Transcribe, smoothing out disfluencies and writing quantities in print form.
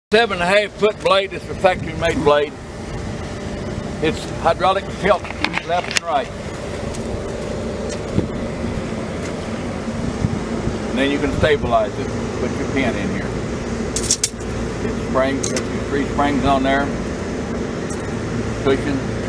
7.5 foot blade. It's a factory made blade. It's hydraulic tilt left and right. And then you can stabilize it. Put your pin in here. It's springs, got your 3 springs on there. Cushion.